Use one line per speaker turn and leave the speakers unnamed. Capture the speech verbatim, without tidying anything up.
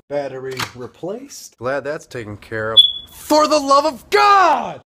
Battery replaced. Glad that's taken care of. For the love of God!